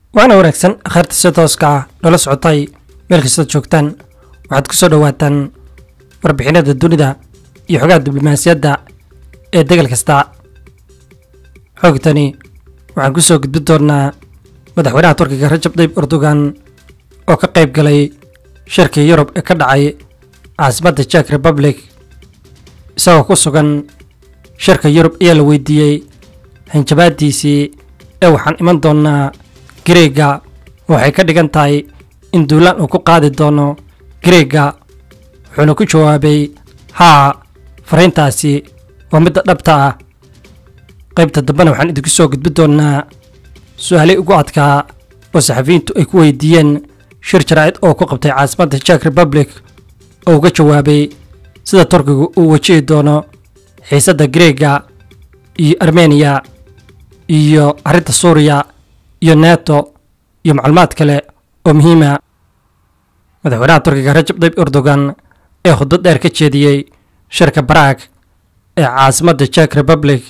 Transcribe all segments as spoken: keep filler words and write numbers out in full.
waana wanaagsan akhirta si tooska ah nala socotay meel kasta joogtaan waxaad ku soo dhawaataan warbixinada dunida iyo xogaha diblomaasiyadda ee degal kasta. xogtani waxaan ku soo gudbin doonaa madaxweynaha Turkiga Recep Tayyip Erdogan oo ka qayb galay shirka Yurub ee ka dhacay caasimadda Czech Republic. isagoo ku sugan shirka Yurub ayaa la weydiiyey hanjabaadiisii ee waxaan iman doonaa Greega waxay ka dhigan tahay in duulaan uu ku qaadi doono Greega, wuxuuna ku jawaabay haa fariintaasi waa midda dhabta ah. qaybta dambena waxaan idinku soo gudbin doonaa su'aalay ugu adkaa oo saxafiyiintu ay ku weydiiyeen shir jaraa'id oo ku qabtay caasimadda Czech Republic oo uga jawaabay sida Turkigu uu wajihi doono xiisadda Greega iyo Armenia iyo arrinta Suuriya iyo NATO iyo macluumaad kale oo muhiim ah. madaxweynaha Turkiga Recep Tayyip Erdogan ee khudbad dheer ka jeediyey shirka Prague ee caasimadda Czech Republic,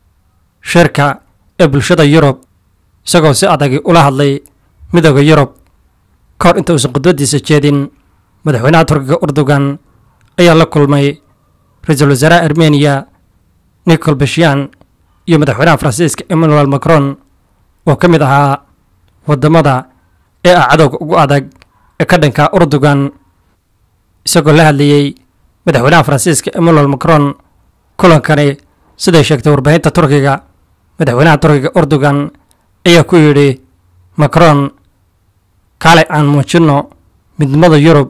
shirka ee bulshada Yurub, isagoo si adag ula hadlay midowga Yurub. ka hor inta uusan khudbadiisa jeedin, madaxweynaha Turkiga Erdogan ayaa la kulmay ra'iisul wasaaraha Armenia Nikol Pashinyan iyo madaxweynaha Faransiiska Emmanuel Macron oo ka mid ahaa wadamada ee ah cadowga ugu adag ee ka dhanka Erdogan. isagoo la hadlayay madaxweynaha Faransiiska Emmanuel Macron kulankani, siday sheegtay warbaahinta Turkiga, madaxweynaha Turkiga Erdogan ayaa ku yidhi Macron, kaalay aan muujino midnimada Yurub.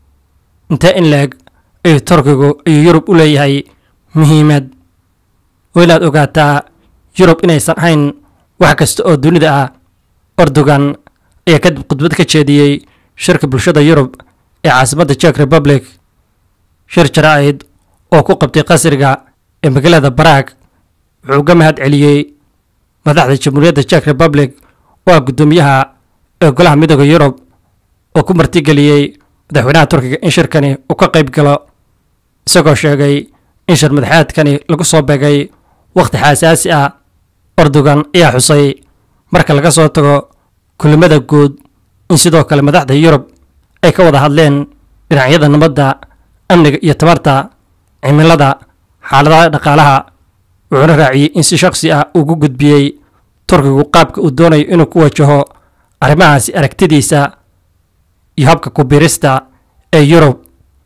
intee in leeg ayuu Turkigu ayuu Yurub u leeyahay muhiimad. waa inaad ogaataa Yurub inaysan ahayn wax kasta oo dunida ah. Erdogan ayaa kadib khudbad ka jeediyey shirka bulshada Yurub ee caasimadda Czech Republic, shir jaraa'id oo ku qabtay qasriga ee magaalada Prague. wuxuu uga mahad celiyey madaxda jamhuuriyadda Czech Republic oo ah guddoomiyaha ee golaha midowga Yurub oo ku martigeliyey madaxweynaha Turkiga in shirkani uu ka qayb galo, isagoo sheegay in shir madaxeedkani lagu soo beegay waqti xasaasi ah. Erdogan ayaa xusay marka laga soo tago kulamada guud in sidoo kale madaxda Yurub ay ka wada hadleen dhinacyada nabadda, amniga iyo tamarta, cimilada, xaaladaha dhaqaalaha. wuxuuna raaciyey in si shakhsi ah ugu gudbiyey Turkigu qaabka uu doonayo inuu ku wajaho arrimahaasi, aragtidiisa iyo habka ku biirista ee Yurub.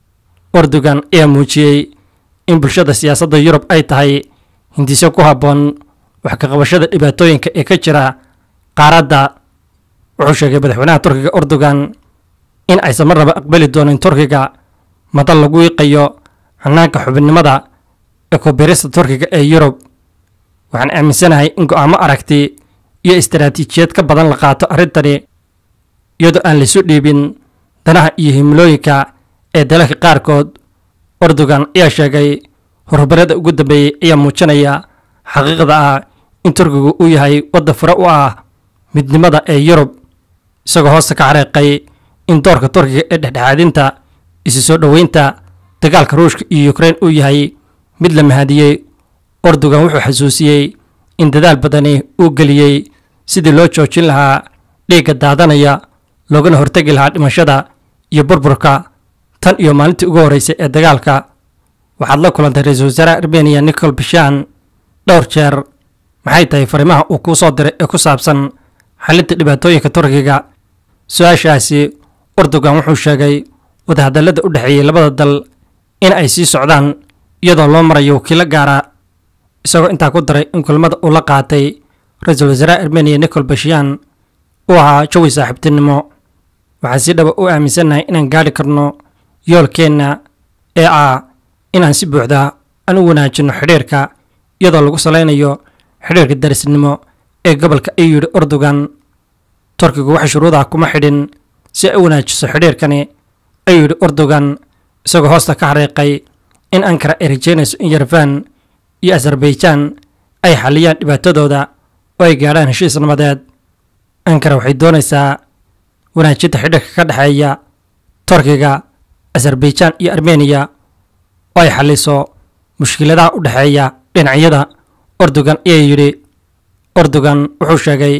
Erdogan ayaa muujiyey in bulshada siyaasadda Yurub ay tahay hindiso ku habboon wax ka qabashada dhibaatooyinka ee ka jira qaaradda. wuxuu sheegay madaxweynaha Turkiga Erdogan in aysan marnaba aqbali doonin Turkiga madal lagu wiiqayo hannaanka xubinnimada ee ku biirista Turkiga ee Yurub. waxaan aaminsanahay in go'aamo aragti iyo istaraatiijiyad ka badan la qaato arrintani, iyadoo aan laisu dhiibin danaha iyo himilooyinka ee dalalka qaarkood. Erdogan ayaa sheegay horumarada ugu dambeeyey ayaa muujinaya xaqiiqda ah in Turkigu uu yahay waddan fure u ah midnimada ee Yurub, isagoo hoosta ka xariiqay in doorka Turkiga ee dhexdhexaadinta isu soo dhoweynta dagaalka Ruushka iyo Ukraine uu yahay mid la mahadiyey. Erdogan wuxuu xasuusiyey in dadaal badani uu geliyey sidii loo joojin lahaa dhiigga daadanaya, loogana hortagi lahaa dhimashada iyo burburka tan iyo maalintii ugu horreysay ee dagaalka. waxaad la kulantay ra'iisul wasaaraha Armenia Nikol Pashinyan dhowr jeer. maxay tahay fariimaha uu kuu soo diray ee ku saabsan xalinta dhibaatooyinka Turkiga? su-aashaasi Erdogan wuxuu sheegay wadahadallada u dhexeeyey labada dal in ay sii socdaan iyadoo loo marayo wakiilo gaara, isagoo intaa ku daray in kulamada uu la qaatay ra'iisul wasaaraha Armenia Nikol Pashinyan uu ahaa jawi saaxiibtinimo. waxaan si dhaba u aaminsanahay inaan gaadhi karno yoolkeenna ee ah inaan si buuxda aan u wanaajino xidhiirka iyadoo lagu salaynayo xidhiirka darisnimo ee gobolka, ayuu yidhi Erdogan. Turkigu wax shuruudaha kuma xidhin si ay u wanaajiso xidhiirkani, ayuu yidhi Erdogan, isagoo hoosta ka xariiqay in Ankara ay rajeynayso in Yerevan iyo Azerbaijan ay xaliyaan dhibaatadooda oo ay gaadhaan heshiis nabadeed. Ankara waxay doonaysaa wanaajinta xidhiirka ka dhexeeya Turkiga, Azerbaijan iyo Armenia oo ay xaliso mushkiladaha u dhexeeya dhinacyada. Erdogan ayaa yidhi Erdogan wuxuu sheegay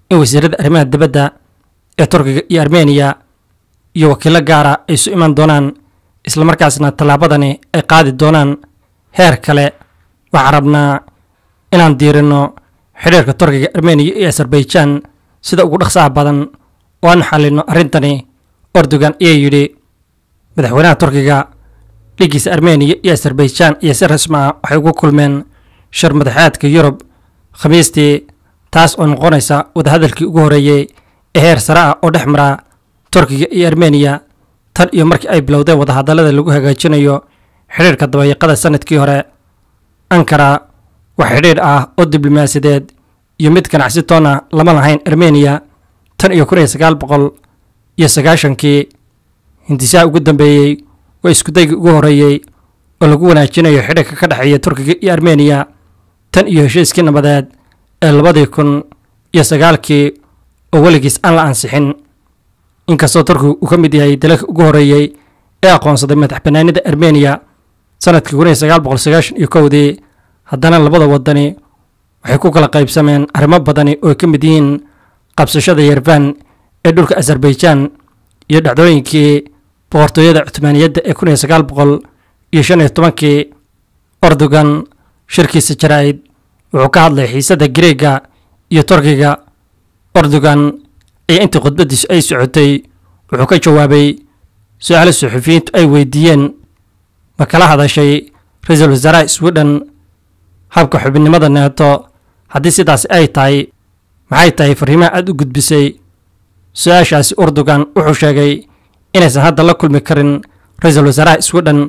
in wasiirada arrimaha dibadda ee turkiga iyo armeniya iyo wakiilo gaara ay isu iman doonaan islamarkaasna tallaabadani ay qaadi doonaan heer kale. waxaan rabnaa inaan diirino xidhiirka turkiga armeniya iyo azerbaijan sida ugu dhaqsaha badan oo aan xallino arrintani, Erdogan ayaa yidhi. madaxweynaha turkiga dhigiisa armeniya iyo azerbaijan iyo si rasmi ah waxay ugu kulmeen shir madaxeedka yurub khamiistii, taas oo noqonaysa wadahadalkii ugu horreeyey ee heer sare ah oo dhex mara turkiga iyo armeniya tan iyo markii ay bilowdeen wadahadallada lagu hagaajinayo xidhiirka dabayaaqada sanadkii hore. ankara wax xidhiidh ah oo diblomaasiyadeed iyo mid ganacsi toona lama lahayn armeniya tan iyo kun iyo sagaal boqol iyo sagaashankii. hindisaha ugu dambeeyey waa iskudaygii ugu horreeyey oo lagu wanaajinayo xidhiirka ka dhexeeya turkiga iyo armeniya tan iyo heshiiskii nabadeed ee labadii kun iyo sagaalkii oo weligiis aan la ansixin. inkastoo turkigu uu ka mid yahay dalalka ugu horreeyey ee aqoonsaday madax bannaanida armeniya sanadkii kun iyo sagaal boqol sagaashan iyo kowdii, haddana labada wadani waxay ku kala qaybsameen arrimo badani oo ay ka mid yihiin qabsashada Yerevan ee dhulka Azerbaijan iyo dhacdooyinkii boqortooyada Cuthmaaniyadda ee kun iyo sagaal boqol iyo shan iyo tobankii. Erdogan shirkiisa jaraa'id wuxuu ka hadlay xiisadda Greega iyo Turkiga. Erdogan ayaa intii khudbadiisu ay socotay wuxuu ka jawaabay su'aalo suxufiyiintu ay weydiiyeen. ma kala hadashay ra'iisul wasaaraha Sweden habka xubinimada NATO? haddii sidaas ay tahay, maxay tahay fariimaha aad u gudbisay? su-aashaasi Erdogan wuxuu sheegay inaysan hadda la kulmi karin ra'iisul wasaaraha Sweden.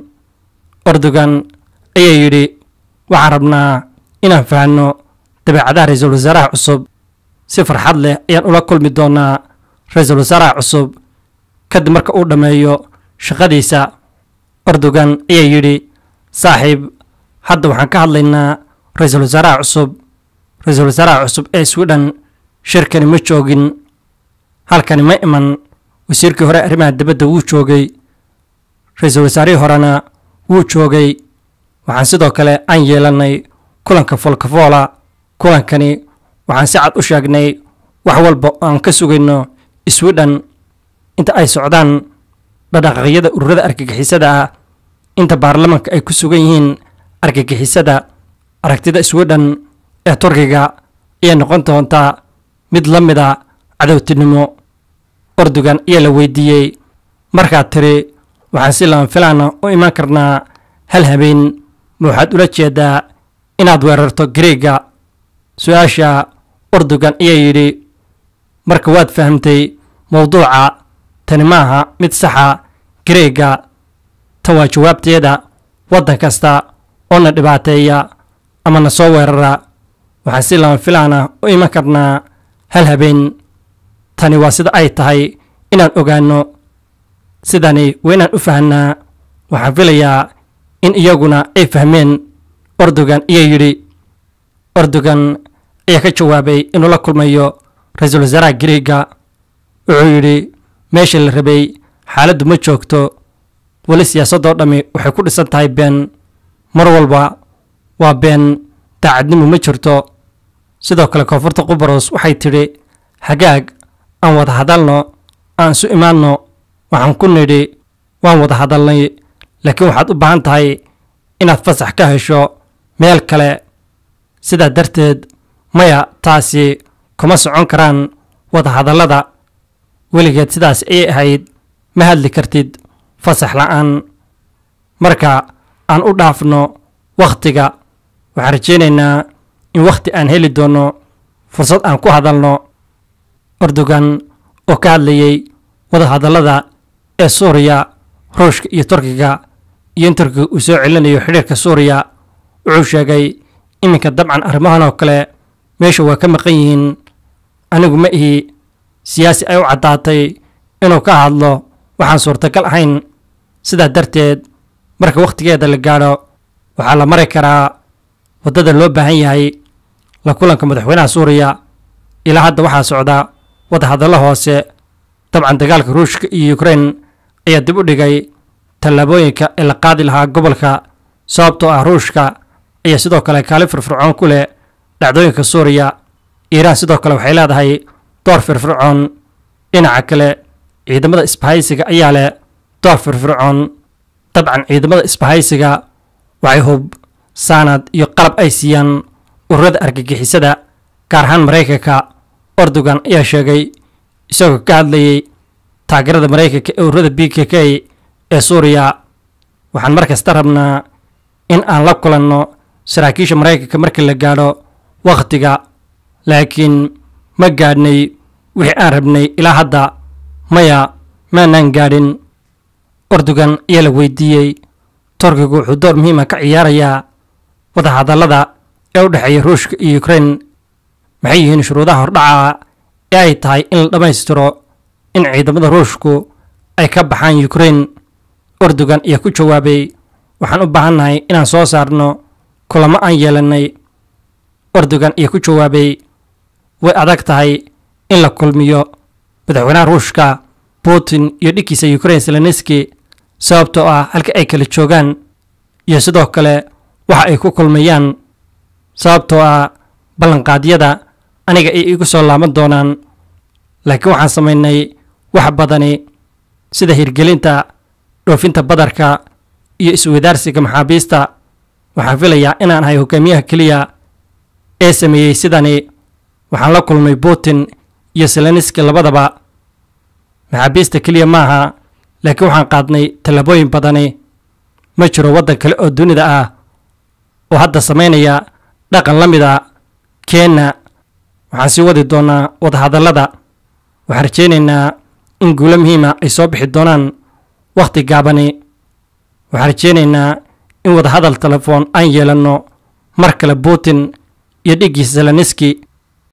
Erdogan ayaa yidhi, waxaan rabnaa inaan fahanno dabeecadaha ra'iisul wasaaraha cusub. si farxad leh ayaan ula kulmi doonaa ra'iisul wasaaraha cusub kadib marka uu dhammeeyo shaqadiisa. Erdogan ayaa yidhi, saaxiib, hadda waxaan ka hadlaynaa ra'iisul wasaaraha cusub. ra'iisul wasaaraha cusub ee Sweden shirkani ma joogin, halkani ma iman. wasiirkii hore arrimaha dibadda wuu joogay, ra'iisul wasaarihii horena wuu joogay. waxaan sidoo kale aan yeelannay kulanka folkafoola. kulankani waxaan si cad u sheegnay wax walba oo aan ka sugayno Sweden inta ay socdaan dhaqdhaqaaqyada ururada argagixisada ah, inta baarlamaanka ay ku sugan yihiin argagixisada. aragtida Sweden ee Turkiga ayaa noqon doonta mid la mid ah cadowtinimo. Erdogan ayaa la weydiiyey, markaad tiri waxaan si lama filaana u iman karnaa hal habeen, ma waxaad ula jeedaa inaad weerarto Greega? su-aasha Erdogan ayaa yidhi, marka waad fahamtay mowduuca, tani maaha mid saxa. Greega tan waa jawaabteeda. waddan kasta oo na dhibaateeya ama na soo weerara waxaan si lama filaana u iman karnaa hal habeen. tani waa sida ay tahay inaan ogaanno. sidani waa inaan u fahnaa. waxaan filayaa in iyaguna ay fahmeen. Erdogan ayaa yidhi. Erdogan ayaa ka jawaabay inuu la kulmayo ra'iisul wasaaraha Greega. wuxuu yidhi, meesha la rabay xaaladdu ma joogto. weli siyaasadoo dhammi waxay ku dhisan tahay been. mar walba waa been, daacadnimo ma jirto. sidoo kale koonfurta Qubrus waxay tidhi, hagaag, aan wada hadalno, aan isu imaanno. waxaan ku nidhi, waan wada hadalnay, laakiin waxaad u baahan tahay inaad fasax ka hesho meel kale. sidaa darteed, maya, taasi kuma socon karaan wada hadallada. weligeed sidaas ayay ahayd. ma hadli kartid fasax la'aan. marka aan u dhaafno wakhtiga, waxaan rajaynaynaa in wakhti aan heli doono fursad aan ku hadalno. Erdogan oo ka hadlayay wada hadallada ee Suuriya, Ruushka iyo Turkiga, iyo in Turkiga uu soo celinayo xidhiirka Suuriya, wuxuu sheegay, iminka dabcan arrimahan oo kale meesha waa ka maqan yihiin. anigu ma ihi siyaasi ay u caddaatay inuu ka hadlo waxaan suurtagal ahayn. sidaa darteed, marka wakhtigeeda la gaadho waxaa la mari karaa waddada loo baahan yahay. la kulanka madaxweynaha Suuriya ilaa hadda waxaa socda wada hadallo hoose. dabcan dagaalka Ruushka iyo Ukraine ayaa dib u dhigay tallaabooyinka ee la qaadi lahaa gobolka, sababtoo ah Ruushka ayaa sidoo kale kaalin firfircoon ku leh dhacdooyinka Suuriya. Iiraan sidoo kale waxay leedahay door firfircoon. dhinaca kale ciidamada isbahaysiga ayaa leh door firfircoon. dabcan ciidamada isbahaysiga waxay hub saanad iyo qalab ay siiyaan ururada argagixisada gaar ahaan maraykanka. Erdogan ayaa sheegay isagoo ka hadlayay taageerada maraykanka ee ururada b k k ee suuriya. waxaan mar kasta rabnaa in aan la kulanno saraakiisha maraykanka marka la gaadho wakhtiga, laakiin ma gaadhnay wixii aan rabnay ilaa hadda. maya, maanaan gaadhin. Erdogan ayaa la weydiiyey Turkigu wuxuu door muhiim ah ka ciyaarayaa wadahadallada ee u dhexeeya Ruushka iyo Ukraine. maxay yihiin shuruudaha hordhaca ee ay tahay in la dhammaystiro in ciidamada Ruushku ay ka baxaan Ukraine? Erdogan ayaa ku jawaabay, waxaan u baahannahay inaan soo saarno kulamo aan yeelanay. Erdogan ayaa ku jawaabay, way adag tahay in la kulmiyo madaxweynaha Ruushka Putin iyo dhiggiisa Ukraine Zelensky sababtoo ah halka ay kala joogaan iyo sidoo kale waxa ay ku kulmayaan. sababtoo ah ballanqaadyada aniga ay igu soo laaban doonaan, laakiin waxaan samaynay wax badani sida hirgelinta dhoofinta badarka iyo isweydaarsiga maxaabiista. waxaan filayaa inaan ahay hogaamiyaha keliya ee sameeyey sidani. waxaan la kulmay Putin iyo Zelensky labadaba. maxaabiista keliya maaha, laakiin waxaan qaadnay tallaabooyin badani. ma jiro waddan kale oo dunida ah oo hadda samaynaya dhaqan la mid a Kenya. waxaan sii wadi doonaa wadahadallada. waxaan rajaynaynaa in guulo muhiima ay soo bixi doonaan wakhti gaabani. waxaan rajaynaynaa in wadahadal telefoon aan yeelanno mar kale Putin iyo dhiggiisa Zelensky.